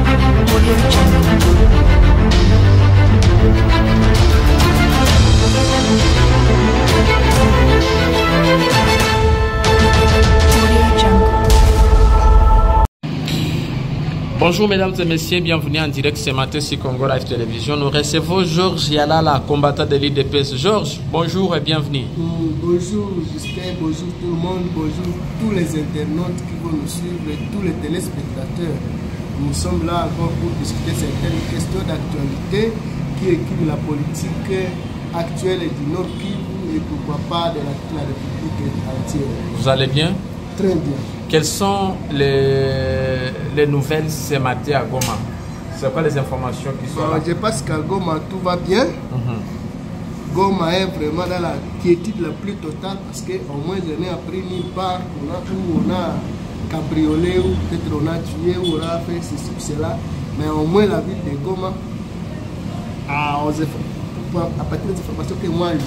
Bonjour mesdames et messieurs, bienvenue en direct ce matin sur Congo Live Télévision. Nous recevons Georges Yalala, combattant de l'IDPS. Georges, bonjour et bienvenue. Bonjour Justin, bonjour tout le monde, bonjour tous les internautes qui vont nous suivre et tous les téléspectateurs. Nous sommes là encore pour discuter certaines questions d'actualité qui équilibrent la politique actuelle du Nord Kivu et pourquoi pas de la République entière. Vous allez bien? Très bien. Quelles sont les nouvelles ce matin à Goma? C'est quoi les informations qui sont là? Je pense qu'à Goma tout va bien. Goma est vraiment dans la quiétude la plus totale parce qu'au moins je n'ai appris nulle part où on a cabriolé ou peut-être on a tué ou on a fait ceci ou cela. Mais au moins la ville de Goma, à partir des informations que moi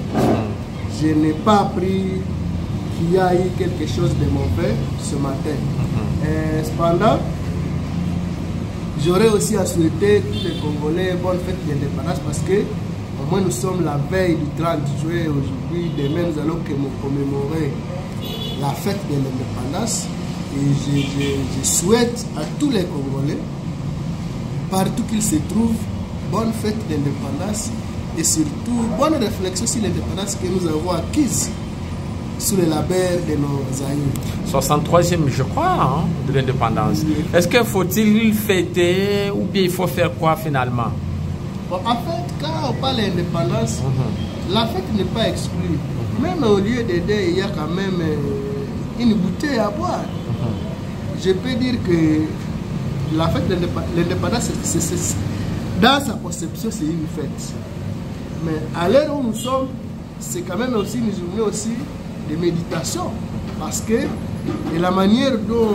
je n'ai pas appris qu'il y a eu quelque chose de mauvais ce matin. Cependant, j'aurais aussi à souhaiter tous les Congolais bonne fête d'indépendance parce que au moins nous sommes la veille du 30 juillet aujourd'hui. Demain nous allons commémorer la fête de l'indépendance et je souhaite à tous les Congolais, partout qu'ils se trouvent, bonne fête d'indépendance et surtout bonne réflexion sur l'indépendance que nous avons acquise sous le label de nos aïeux. 63e, je crois, hein, de l'indépendance. Oui. Est-ce qu'il faut-il fêter ou bien il faut faire quoi finalement? Bon, en fait, quand on parle d'indépendance, la fête n'est pas exclue. Même au lieu d'aider, il y a quand même une bouteille à boire. Je peux dire que la fête de l'indépendance, dans sa conception, c'est une fête. Mais à l'heure où nous sommes, c'est quand même aussi une journée aussi de méditation, parce que de la manière dont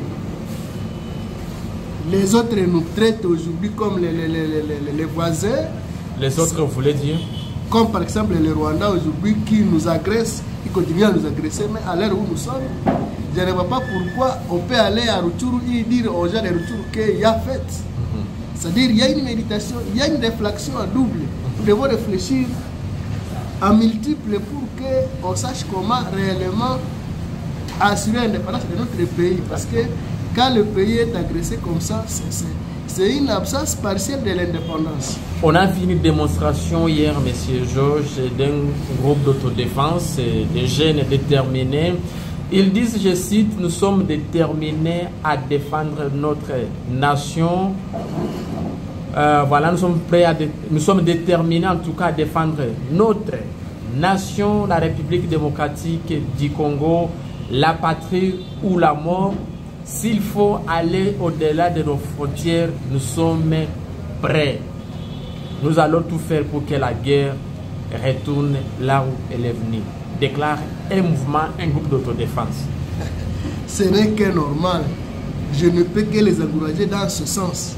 les autres nous traitent aujourd'hui comme les voisins. Les autres, vous voulez dire? Comme par exemple le Rwanda aujourd'hui qui nous agresse, qui continue à nous agresser, mais à l'heure où nous sommes, je ne vois pas pourquoi on peut aller à Rutshuru et dire aux gens de Rutshuru qu'il y a fête. C'est-à-dire il y a une méditation, il y a une réflexion à double. Nous devons réfléchir en multiple pour qu'on sache comment réellement assurer l'indépendance de notre pays. Parce que quand le pays est agressé comme ça, c'est une absence partielle de l'indépendance. On a vu une démonstration hier, M. Georges, d'un groupe d'autodéfense, des jeunes déterminés. Ils disent, je cite, nous sommes déterminés à défendre notre nation. Voilà, nous sommes déterminés en tout cas à défendre notre nation, la République démocratique du Congo, la patrie ou la mort. S'il faut aller au-delà de nos frontières, nous sommes prêts. Nous allons tout faire pour que la guerre retourne là où elle est venue. Déclare un mouvement, un groupe d'autodéfense. Ce n'est que normal. Je ne peux que les encourager dans ce sens.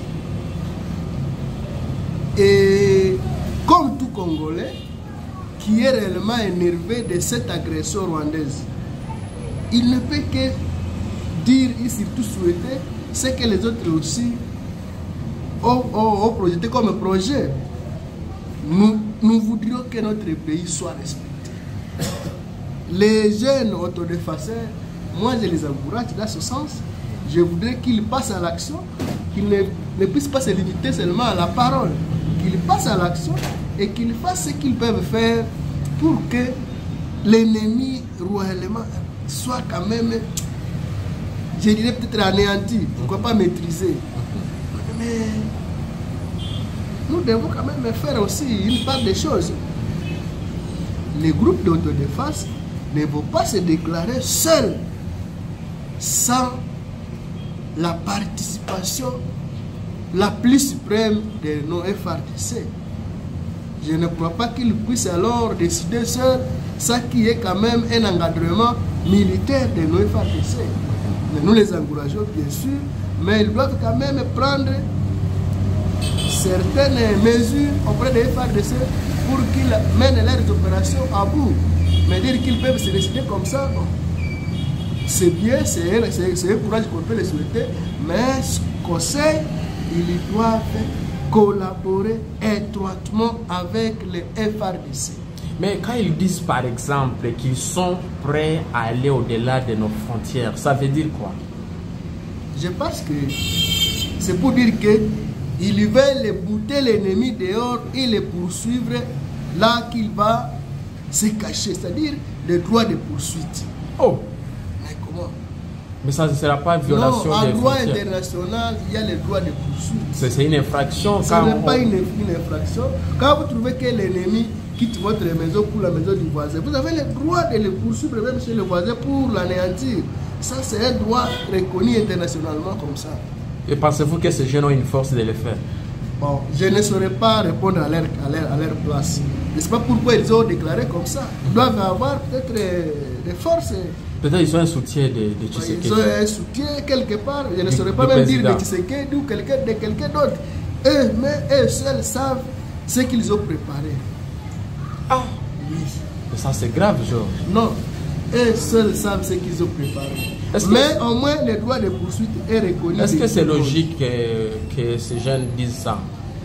Et comme tout Congolais qui est réellement énervé de cette agression rwandaise, il ne peut que dire et surtout souhaiter ce que les autres aussi ont projeté comme projet. Nous voudrions que notre pays soit respecté. Les jeunes autodéfenseurs, moi je les encourage dans ce sens. Je voudrais qu'ils passent à l'action, qu'ils ne puissent pas se limiter seulement à la parole. Qu'ils passent à l'action et qu'ils fassent ce qu'ils peuvent faire pour que l'ennemi réellement soit quand même, je dirais peut-être anéanti, pourquoi pas maîtrisé. Mais nous devons quand même faire aussi une part des choses. Les groupes d'autodéfense ne vont pas se déclarer seuls sans la participation la plus suprême de nos FARDC. Je ne crois pas qu'ils puissent alors décider seuls, ça qui est quand même un encadrement militaire de nos FARDC. Mais nous les encourageons bien sûr, mais ils doivent quand même prendre certaines mesures auprès des FARDC pour qu'ils mènent leurs opérations à bout. Mais dire qu'ils peuvent se décider comme ça, bon, c'est bien, c'est un courage qu'on peut les souhaiter, mais conseil ils doivent collaborer étroitement avec les FARDC. Mais quand ils disent par exemple qu'ils sont prêts à aller au-delà de nos frontières, ça veut dire quoi? Je pense que c'est pour dire qu'ils veulent bouter l'ennemi dehors et les poursuivre là qu'il va se cacher, c'est-à-dire le droit de poursuite. Oh! Mais comment? Mais ça ne sera pas une violation des frontières. En droit frontières. International, il y a le droit de poursuite. C'est une infraction. Ce n'est pas une infraction. Quand vous trouvez que l'ennemi quitte votre maison pour la maison du voisin, vous avez le droit de le poursuivre même chez le voisin pour l'anéantir. Ça, c'est un droit reconnu internationalement comme ça. Et pensez-vous que ces jeunes ont une force de le faire? Bon, je ne saurais pas répondre à leur place. Je ne sais pas pourquoi ils ont déclaré comme ça. Ils doivent avoir peut-être des forces. Peut-être ils ont un soutien de Tshisekedi. Ils ont un soutien quelque part. Je ne saurais pas même dire de Tshisekedi ou de quelqu'un d'autre. Mais eux seuls savent ce qu'ils ont préparé. Ah oui. Mais ça c'est grave, genre. Non. Eux seuls savent ce qu'ils ont préparé. Mais au moins le droit de poursuite est reconnu. Est-ce que c'est logique que ces jeunes disent ça?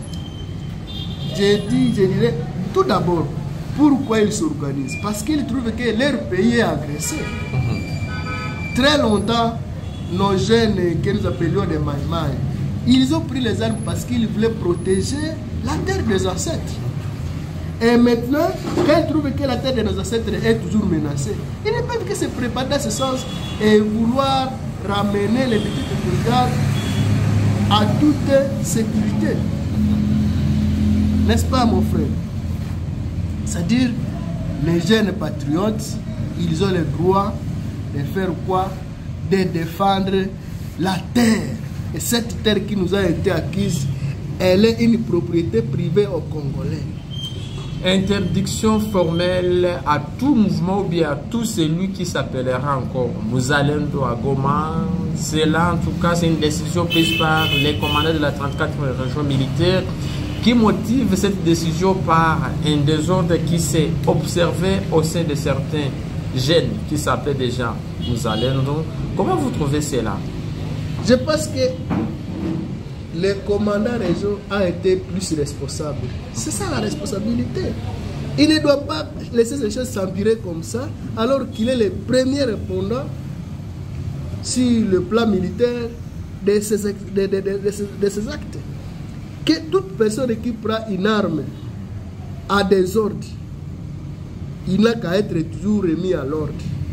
Je dirais, tout d'abord, pourquoi ils s'organisent? Parce qu'ils trouvent que leur pays est agressé. Très longtemps, nos jeunes que nous appelions des Maïmaï, ils ont pris les armes parce qu'ils voulaient protéger la terre des ancêtres. Et maintenant, quand ils trouvent que la terre de nos ancêtres est toujours menacée, ils ne peuvent que se préparer dans ce sens et vouloir ramener les petites brigades à toute sécurité. N'est-ce pas, mon frère? C'est-à-dire, les jeunes patriotes, ils ont le droit de faire quoi? De défendre la terre. Et cette terre qui nous a été acquise, elle est une propriété privée aux Congolais. Interdiction formelle à tout mouvement ou bien à tout celui qui s'appellera encore Mouzalendo à Goma. C'est là, en tout cas, c'est une décision prise par les commandants de la 34e région militaire qui motive cette décision par un désordre qui s'est observé au sein de certains jeunes qui s'appelaient déjà Mouzalendo. Comment vous trouvez cela? Je pense que le commandant région a été plus responsable. C'est ça la responsabilité. Il ne doit pas laisser ces choses s'empirer comme ça, alors qu'il est le premier répondant sur le plan militaire de ces actes. Que toute personne qui prend une arme à des ordres, il n'a qu'à être toujours remis à l'ordre.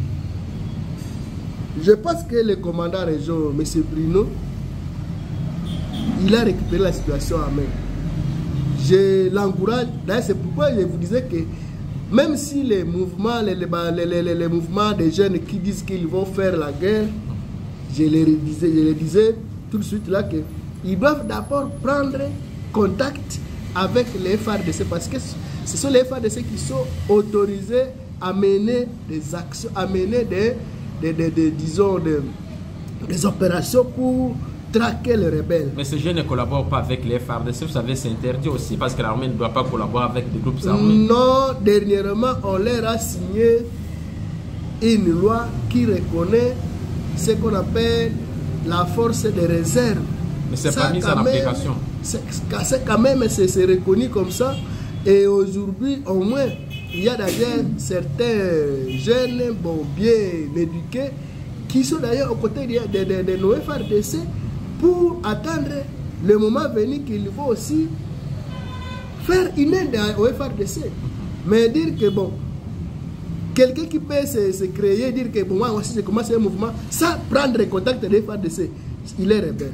Je pense que le commandant région, M. Bruno, il a récupéré la situation à main. Je l'encourage. D'ailleurs, c'est pourquoi je vous disais que même si les mouvements, les mouvements des jeunes qui disent qu'ils vont faire la guerre, je les disais tout de suite là qu'ils doivent d'abord prendre contact avec les FARDC parce que ce sont les FARDC qui sont autorisés à mener des actions, à mener des opérations pour traquer les rebelles. Mais ces jeunes ne collaborent pas avec les FARDC, vous savez, c'est interdit aussi parce que l'armée ne doit pas collaborer avec des groupes armés. Non, dernièrement, on leur a signé une loi qui reconnaît ce qu'on appelle la force de réserve. Mais c'est pas mis en application. C'est quand même, c'est reconnu comme ça. Et aujourd'hui, au moins, il y a d'ailleurs certains jeunes, bien éduqués, qui sont d'ailleurs aux côtés de nos FARDC pour attendre le moment venu qu'ils vont aussi faire une aide au FARDC. Mais dire que bon, quelqu'un qui peut se créer, dire que bon, moi aussi j'ai commencé un mouvement, sans prendre contact avec les FARDC, il est rebelle.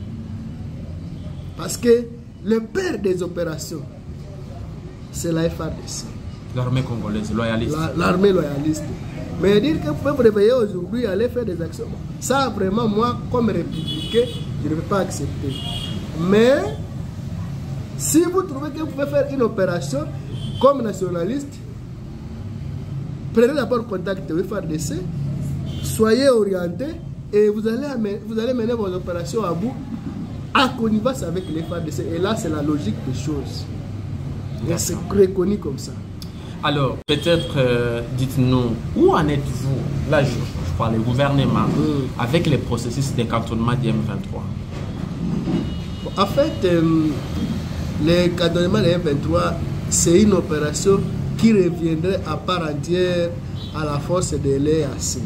Parce que le père des opérations, c'est la FARDC. L'armée congolaise, loyaliste. L'armée loyaliste. Mais dire que vous pouvez vous réveiller aujourd'hui et aller faire des actions, ça vraiment, moi, comme républicain, je ne vais pas accepter. Mais, si vous trouvez que vous pouvez faire une opération comme nationaliste, prenez d'abord contact avec FARDC, soyez orientés et vous allez mener vos opérations à bout en connivence avec les FARDC. Et là, c'est la logique des choses. C'est reconnu comme ça. Alors, peut-être, dites-nous, où en êtes-vous, là je parle du gouvernement, avec les processus de cantonnement du M23? En fait, le cantonnement des M23, c'est une opération qui reviendrait à part entière à la force de l'EAC.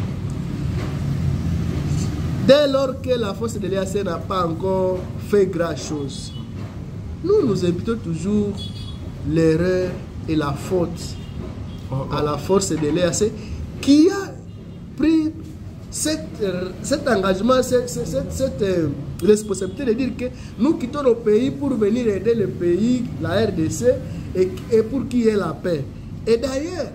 Dès lors que la force de l'EAC n'a pas encore fait grand-chose, nous imputons toujours l'erreur et la faute à la force de l'EAC qui a pris cet engagement, cette responsabilité de dire que nous quittons nos pays pour venir aider le pays, la RDC, et pour qu'il y ait la paix. Et d'ailleurs,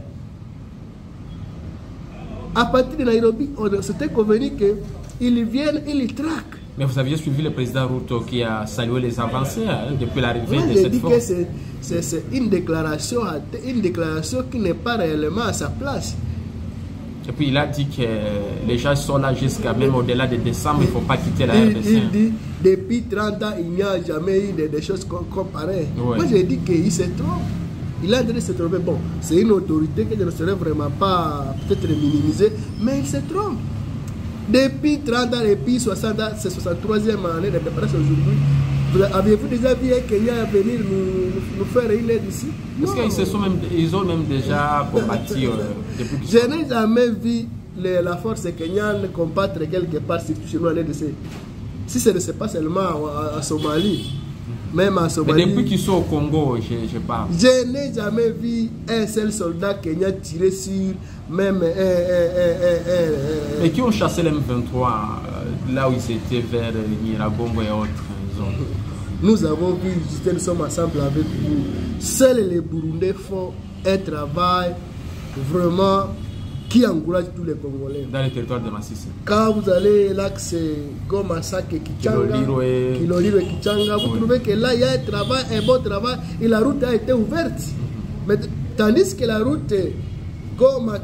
à partir de Nairobi, on s'était convenu qu'ils viennent, ils traquent. Mais vous aviez suivi le président Ruto qui a salué les avancées depuis l'arrivée de cette cette force. J'ai dit que c'est une déclaration qui n'est pas réellement à sa place. Et puis il a dit que les gens sont là jusqu'à même au-delà de décembre, il ne faut pas quitter la RDC. Il dit, depuis 30 ans, il n'y a jamais eu des choses comparées. Ouais. Moi, j'ai dit qu'il se trompe. Il a en train de se tromper. Bon, c'est une autorité que je ne saurais vraiment pas peut-être minimiser, mais il se trompe. Depuis 30 ans, depuis 60 ans, c'est 63e année de préparation aujourd'hui. Avez-vous déjà vu un Kenya venir nous faire une aide ici? Est-ce qu'ils ont même déjà combattu depuis Je n'ai jamais vu la force kenyane combattre quelque part chez nous en RDC. Si ce n'est pas seulement à Somalie, même à Somalie. Mais depuis qu'ils sont au Congo, je parle. Je n'ai jamais vu un seul soldat kenyan tirer sur même Mais qui ont chassé les M23 là où ils étaient vers Nyiragongo et autres zones? Nous avons vu, nous sommes ensemble avec vous. Seuls les Burundais font un travail vraiment qui encourage tous les Congolais. Dans le territoire de Massissi. Quand vous allez l'axe Goma, Sake, Kichanga, Kiloliro et Kichanga, vous trouvez que là, il y a un bon travail et la route a été ouverte. Mais, tandis que la route Goma,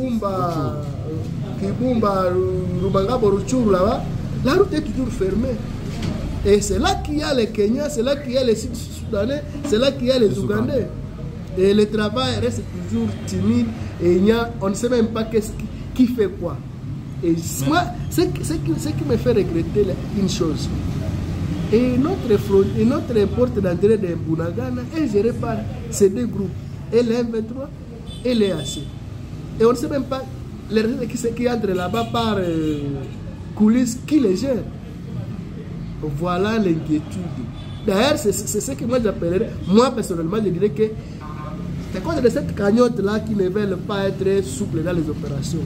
Kibumba, Rubangabo, Ruchuru, là-bas, la route est toujours fermée. Et c'est là qu'il y a les Kenyans, c'est là qu'il y a les Sud-Soudanais, c'est là qu'il y a les Ougandais. Et le travail reste toujours timide et on ne sait même pas qui fait quoi. Et moi, ce qui me fait regretter une chose, et notre porte d'entrée de Bunagana est gérée par ces deux groupes, et le M23 et l'EAC. Et on ne sait même pas les ressources qui entrent là-bas par coulisses, qui les gère. Voilà l'inquiétude. D'ailleurs, c'est ce que moi j'appellerais, moi personnellement, je dirais que c'est à cause de cette cagnotte-là qui ne veulent pas être souples dans les opérations.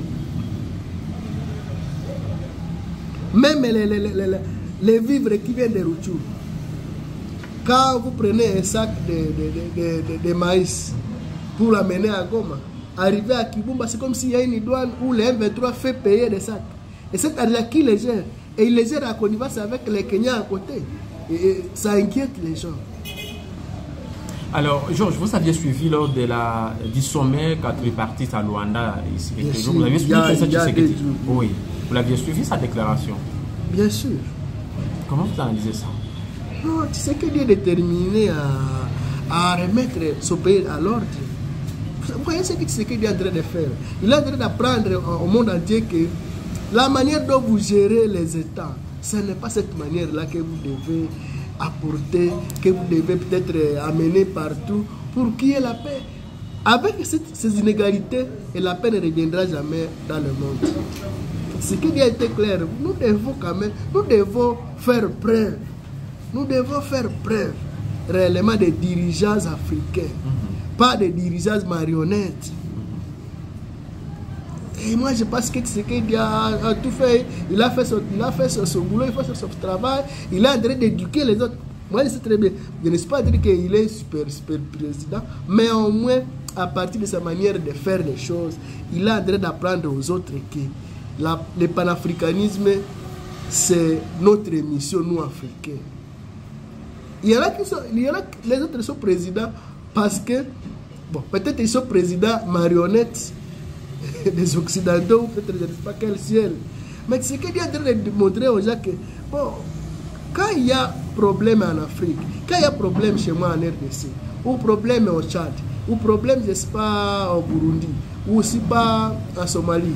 Même les vivres qui viennent de Rutshuru. Quand vous prenez un sac de maïs pour l'amener à Goma, arriver à Kibumba, c'est comme s'il y a une douane où le M23 fait payer des sacs. Et c'est à qui les gère. Et il les gère à connivence avec les Kenyans à côté. Et ça inquiète les gens. Alors, Georges, vous aviez suivi lors du sommet quadripartite à Luanda ici quelques jours. Vous avez suivi Oui, vous l'aviez suivi sa déclaration? Bien sûr. Comment vous analysez ça? Non, tu sais qu'il est déterminé à remettre ce pays à l'ordre. Vous voyez ce qu'il est en train de faire. Il est en train d'apprendre au monde entier que la manière dont vous gérez les États, ce n'est pas cette manière-là que vous devez apporter, que vous devez peut-être amener partout pour qu'il y ait la paix. Avec ces inégalités, et la paix ne reviendra jamais dans le monde. Ce qui a été clair, nous devons faire preuve. Nous devons faire preuve réellement des dirigeants africains, pas des dirigeants marionnettes. Et moi, je pense que Tshisekedi a tout fait. Il a fait son boulot, il fait son travail. Il est en train d'éduquer les autres. Moi, je sais très bien. Je ne sais pas dire qu'il est super président, mais au moins, à partir de sa manière de faire les choses, il est en train d'apprendre aux autres que le panafricanisme, c'est notre mission, nous, Africains. Il y en a les autres sont présidents parce que, bon, peut-être ils sont présidents marionnettes des Occidentaux, ou peut-être je ne sais pas quel ciel. Mais ce qu'il est en train de montrer aux gens que, bon, quand il y a problème en Afrique, quand il y a problème chez moi en RDC, ou problème au Tchad, ou problème, je ne sais pas, au Burundi, ou aussi pas en Somalie,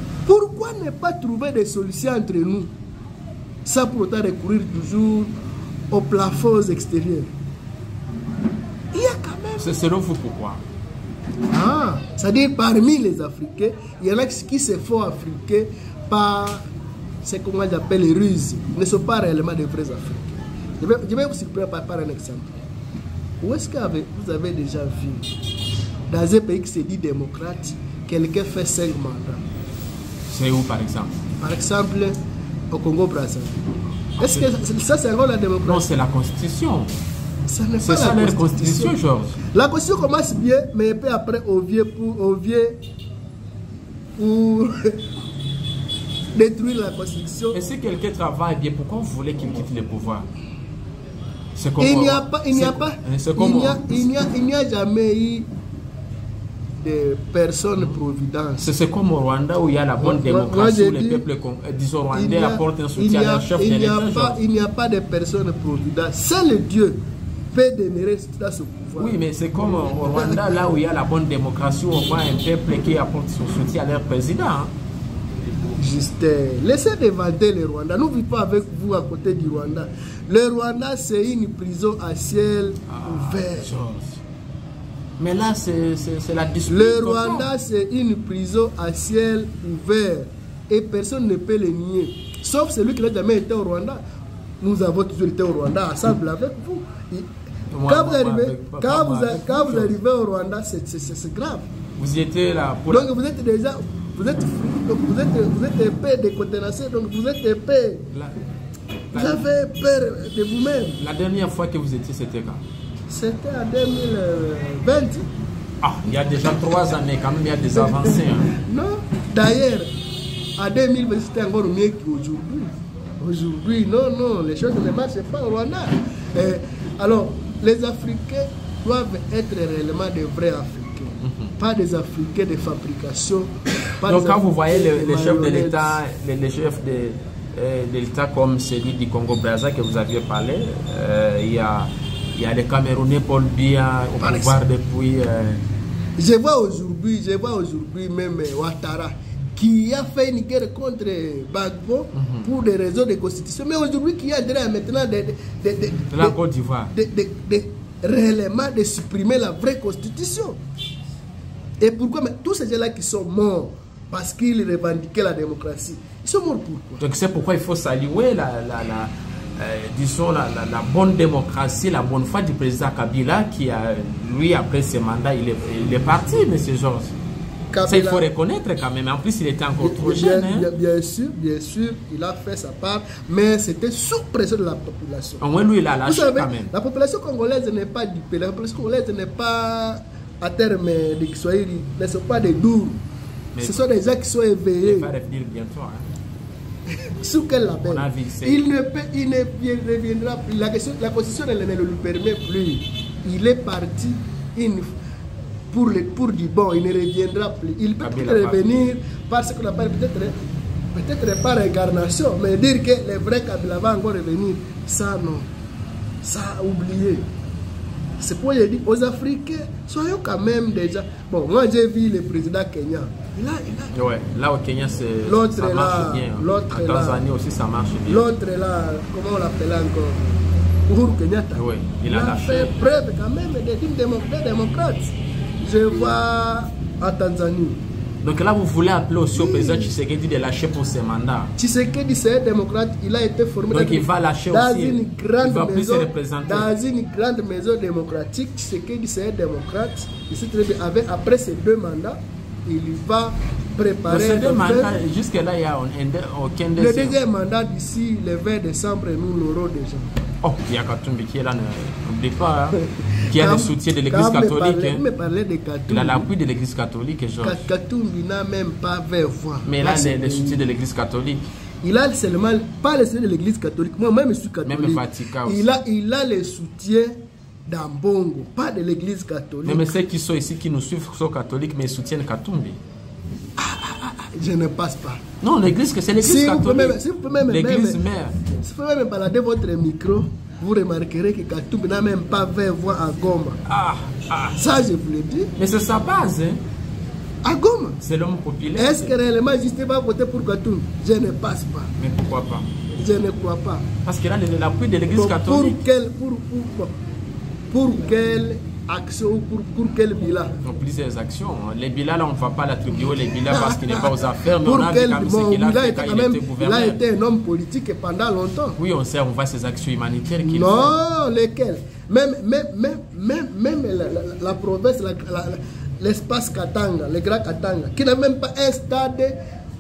pourquoi ne pas trouver des solutions entre nous, sans pour autant recourir toujours au plafond extérieur. Il y a quand même... C'est selon vous pourquoi? Ah, c'est-à-dire parmi les Africains, il y en a qui se font africains par ce qu'on appelle les ruses. Ils ne sont pas réellement des vrais Africains. Je vais vous surprendre par un exemple. Où est-ce que vous avez déjà vu, dans un pays qui se dit démocrate, quelqu'un fait 5 mandats? C'est où par exemple? Par exemple, au Congo-Brazzaville. Est-ce que ça c'est encore la démocratie? Non, c'est la Constitution. C'est ça la Constitution, Georges. La Constitution commence bien, mais peu après, au vieux pour détruire la Constitution. Et si quelqu'un travaille bien, pourquoi vous voulez qu'il quitte le pouvoir? Il n'y a jamais eu de personnes providence. C'est comme au Rwanda où il y a la bonne démocratie, où les peuples, disons, rwandais apportent un soutien à leur chef de l'État. Il n'y a pas de personnes providence. Seul Dieu peut demeurer dans ce pouvoir. Oui, mais c'est comme au Rwanda, là où il y a la bonne démocratie, où on voit un peuple qui apporte son soutien à leur président. Hein. Juste, laissez de vanter le Rwanda. Nous ne vivons pas avec vous à côté du Rwanda. Le Rwanda, c'est une prison à ciel ouvert. Mais là, c'est la dispute. Le Rwanda, c'est une prison à ciel ouvert. Et personne ne peut le nier. Sauf celui qui n'a jamais été au Rwanda. Nous avons toujours été au Rwanda, ensemble avec vous. Quand vous arrivez au Rwanda, c'est grave. Vous y étiez là pour... Donc vous êtes déjà... Vous êtes épais de contenance, donc vous êtes épais. Vous avez peur de vous-même. La dernière fois que vous étiez, c'était quand? C'était en 2020. Ah, il y a déjà 3 années, quand même, il y a des avancées. Hein. Non, d'ailleurs, en 2020, c'était encore mieux qu'aujourd'hui. Aujourd'hui, non, les choses ne marchent pas au Rwanda. Alors, les Africains doivent être réellement des vrais Africains. Pas des Africains de fabrication. Donc quand vous voyez les chefs de l'État, les chefs de l'État comme celui du Congo-Brazzaville que vous aviez parlé, il y a le Camerounais Paul Biya au pouvoir depuis... Je vois aujourd'hui même Ouattara qui a fait une guerre contre Gbagbo pour des raisons de constitution. Mais aujourd'hui qui a maintenant de la Côte d'Ivoire. Réellement de supprimer la vraie constitution. Et pourquoi? Mais tous ces gens-là qui sont morts parce qu'ils revendiquaient la démocratie, ils sont morts pourquoi? Donc c'est pourquoi il faut saluer disons la bonne démocratie, la bonne foi du président Kabila qui a, lui, après ses mandats, il est parti, M. Georges. Ça, il faut reconnaître quand même. En plus, il était encore trop jeune. Bien sûr, il a fait sa part, mais c'était sous pression de la population. Au moins, lui, il a lâché quand même. La population congolaise n'est pas dupée. La population congolaise n'est pas, à terme de Kiswahili, ne sont pas des doux. Ce sont des gens qui sont éveillés. Il va revenir bientôt. Hein. Sous quel label? Il ne reviendra plus. La constitution ne le lui permet plus. Il est parti pour du bon, il ne reviendra plus. Il peut revenir parce qu'on appelle peut-être par incarnation, mais dire que le vrai Kabila va encore revenir, ça non. Ça a oublié. C'est pourquoi je dis aux Africains, soyons quand même déjà... Bon, moi j'ai vu le président Kenya. Ouais, là au Kenya, ça marche bien. En Tanzanie aussi, ça marche bien. L'autre là, comment on l'appelle encore? Uhuru Kenyatta. Oui, il a fait preuve quand même d'être démocrate. Je vois en Tanzanie. Donc là, vous voulez appeler aussi au président Tshisekedi de lâcher pour ses mandats. Tshisekedi, c'est un démocrate. Il a été formé donc il va lâcher dans aussi. Une grande il va maison, plus se représenter. Dans une grande maison démocratique, Tshisekedi, c'est un démocrate. Ici, très bien. Après ces 2 mandats, il va préparer... Ces 2 mandats, jusque-là, il n'y a aucun deuxième. Le deuxième mandat d'ici le 20 décembre, nous l'aurons déjà. Oh, il y a Katumbi qui est là, n'oublie pas, hein, qui a le soutien de l'église catholique. Il a l'appui de l'église catholique, Georges. Katumbi n'a même pas 20 voix. Mais il a le soutien de l'église catholique. Il a seulement, pas le soutien de l'église catholique, moi-même je suis catholique. Même Vatican aussi. Il a le soutien d'Ambongo, pas de l'église catholique. Mais ceux qui sont ici, qui nous suivent, sont catholiques, mais ils soutiennent Katumbi. Je ne passe pas. Non, l'église, c'est l'église catholique. Si vous pouvez l'église mère. Si vous pouvez même balader votre micro, vous remarquerez que Katumbi n'a même pas 20 voix à Goma. Ça, je vous le dis. Mais c'est sa base. Hein. À Goma. C'est l'homme populaire. Est-ce que réellement Justin va voter pour Katumbi? Je ne passe pas. Mais pourquoi pas? Je ne crois pas. Parce qu'il a l'appui de l'Église catholique. Pour quelle action, pour quel bilan? Donc plusieurs actions. Les bilans, là, on ne va pas l'attribuer les bilans parce qu'il n'est pas aux affaires. Mais Pour on a vu quand même ce qu'il a fait quand il était gouverneur. Il a été un homme politique pendant longtemps. Oui, on sait, on voit ses actions humanitaires qu'il fait. Non, lesquelles? Même la province, l'espace Katanga, le Grand Katanga, qui n'a même pas un stade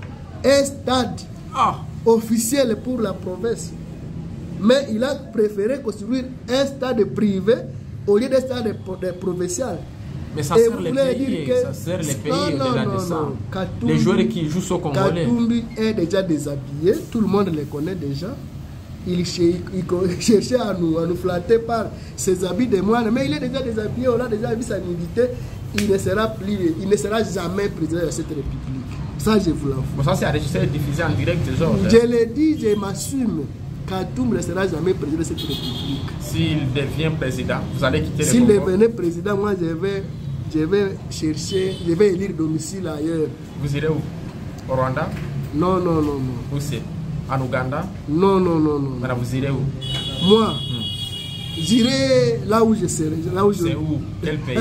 officiel pour la province. Mais il a préféré construire un stade privé au lieu d'un stade provincial. Mais ça sert les pays, ça sert les pays au-delà de ça. Les joueurs qui jouent au Congolais. Katumbi est déjà déshabillé, tout le monde le connaît déjà. Il cherchait à nous flatter par ses habits de moine, mais il est déjà déshabillé, on a déjà vu sa nudité. Il ne sera jamais président de cette république. Ça, je vous l'avoue. Bon, ça, c'est enregistré et diffusé en direct, Georges. Je l'ai dit, je m'assume. Katumbi ne sera jamais président de cette république. S'il devient président, vous allez quitter le Congo. S'il devenait président, moi, je vais chercher, je vais élire domicile ailleurs. Vous irez où? Au Rwanda? Non. Où c'est? En Ouganda? Non. Alors, vous irez où? Moi, j'irai là où je serai. C'est où? Quel pays?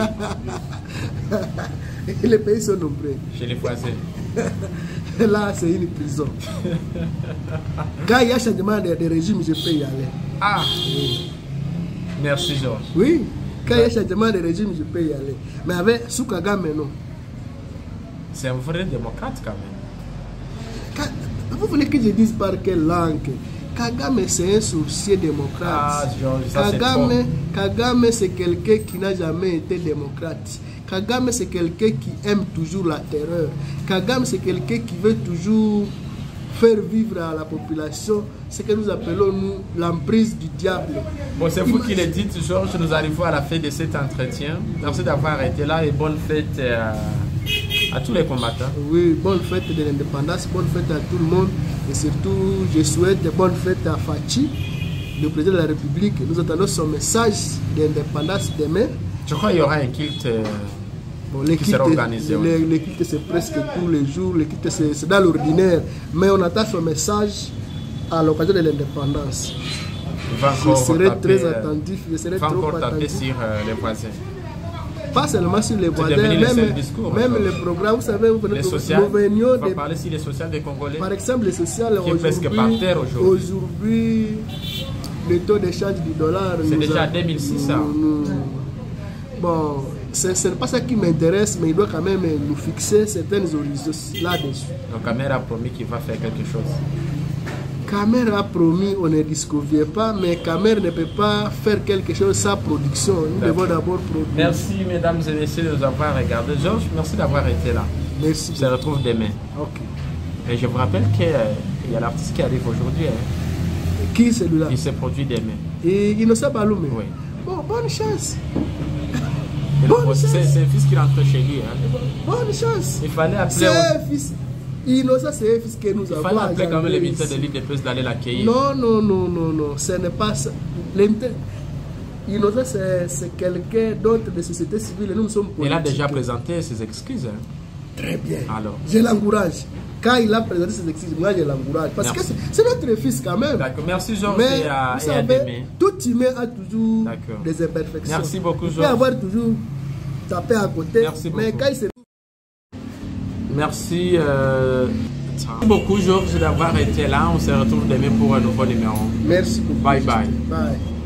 Les pays sont nombreux. Chez les voisins. Là, c'est une prison. Quand il y a changement de régime, je peux y aller. Ah! Merci, Georges. Oui, quand il y a changement de régime, je peux y aller. Mais avec Soukagame, non. C'est un vrai démocrate, quand même. Vous voulez que je dise par quelle langue? Kagame, c'est un sorcier démocrate. Ah, Georges, ça c'est trop. Kagame, c'est quelqu'un qui n'a jamais été démocrate. Kagame, c'est quelqu'un qui aime toujours la terreur. Kagame, c'est quelqu'un qui veut toujours faire vivre à la population ce que nous appelons, nous, l'emprise du diable. Bon, c'est vous qui le dites, Georges. Nous arrivons à la fin de cet entretien. Merci d'avoir été là et bonne fête à tous les combattants. Oui, bonne fête de l'indépendance, bonne fête à tout le monde. Et surtout, je souhaite bonne fête à Fachi, le président de la République. Nous attendons son message d'indépendance demain. Je crois qu'il y aura un culte qui sera organisé. Les cultes, c'est presque tous les jours. Les cultes, c'est dans l'ordinaire. Mais on attend son message à l'occasion de l'indépendance. Je serai très attentif. Je serai trop attentif sur les voisins. Pas seulement sur les voisins, même les programmes, vous savez, nous venions on va parler sur les sociales des Congolais. Par exemple, les sociales, qui est presque par terre aujourd'hui, le taux d'échange du dollar. C'est déjà à 2006. Bon, ce n'est pas ça qui m'intéresse, mais il doit quand même nous fixer certaines horizons là-dessus. Donc, Kamer a promis qu'il va faire quelque chose. Kamer a promis, on ne disconvient pas, mais Kamer ne peut pas faire quelque chose sans production. Nous devons d'abord produire. Merci, mesdames et messieurs, de nous avoir regardé. Georges, merci d'avoir été là. Merci. On se retrouve demain. Ok. Et je vous rappelle qu'il y a l'artiste qui arrive aujourd'hui. Qui celui-là? Il se produit demain. Et Innocent Baloumé? Oui. Bon, bonne chance. C'est un fils qui rentre chez lui. Bonne chance. Il fallait appeler. C'est un fils. Innocent, c'est un fils que nous avons. Il fallait appeler quand même les militaires de l'île de Peuls d'aller l'accueillir. Non. Ce n'est pas ça. Innocent, c'est quelqu'un d'autre de société civile. Nous sommes politiques. Il a déjà présenté ses excuses. Très bien. Alors. Je l'encourage. Quand il a présenté ses excuses, moi je l'encourage. Parce que c'est notre fils quand même. D'accord. Merci Georges et à demain. Tout humain a toujours des imperfections. Merci beaucoup Georges. Il peut avoir toujours tapé à côté. Merci beaucoup. Mais quand il se... Merci beaucoup Georges d'avoir été là. On se retrouve demain pour un nouveau numéro. Merci beaucoup. Bye bye. Bye.